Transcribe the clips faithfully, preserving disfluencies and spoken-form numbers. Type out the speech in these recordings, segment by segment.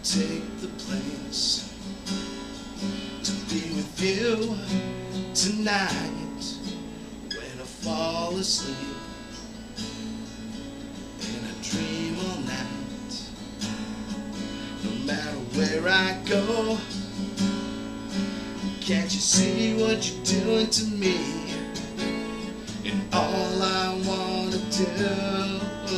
take the place to be with you tonight. When I fall asleep and I dream all night, no matter where I go, can't you see what you're doing to me? And all I wanna do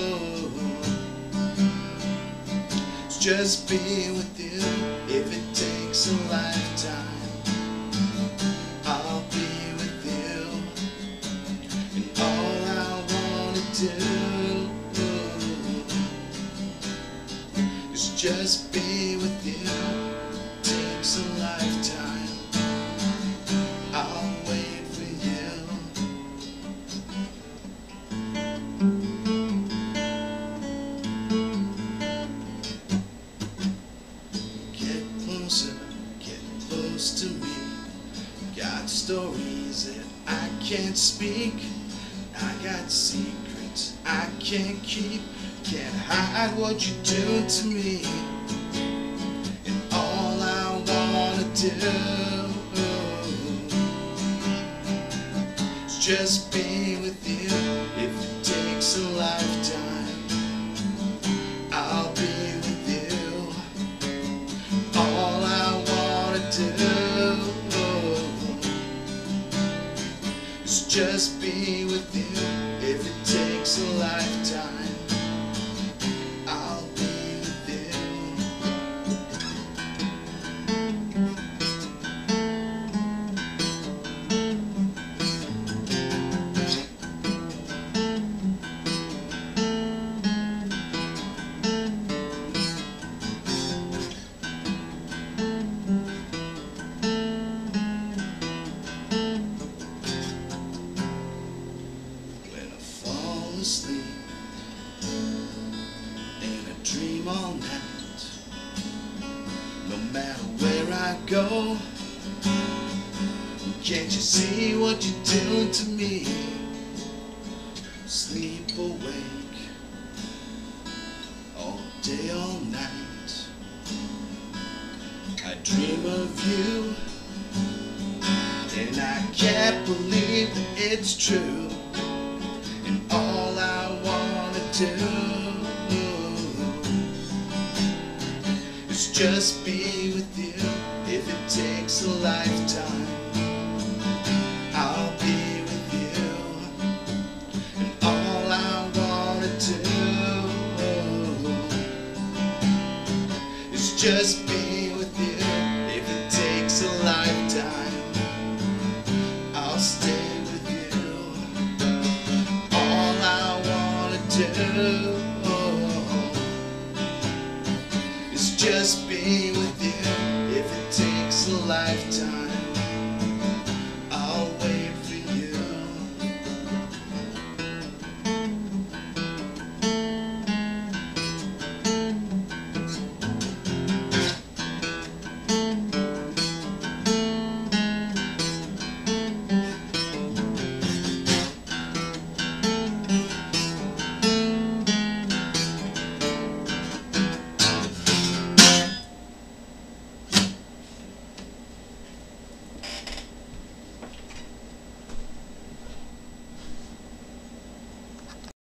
is just be with you. If it takes a lifetime, I'll be with you. And all I wanna do is just be with you. It takes a lifetime, I'll wait for you. Get closer, get close to me. Got stories that I can't speak. I got secrets I can't keep. Can't hide what you're doing to me. And all I wanna do is just be with you. If it takes a lifetime, I'll be with you. All I wanna do is just be with you. If it takes a lifetime, I'll be with you. When I fall asleep and I dream all night, no matter where I go, can't you see what you're doing to me? Sleep awake all day, all night. I dream of you, and I can't believe that it's true. And all I wanna do is just be with you. If it takes a lifetime, I'll be with you. And all I wanna do is just be with you. If it takes a lifetime, I'll stay with you. All I wanna do is just be with you. If it takes a lifetime,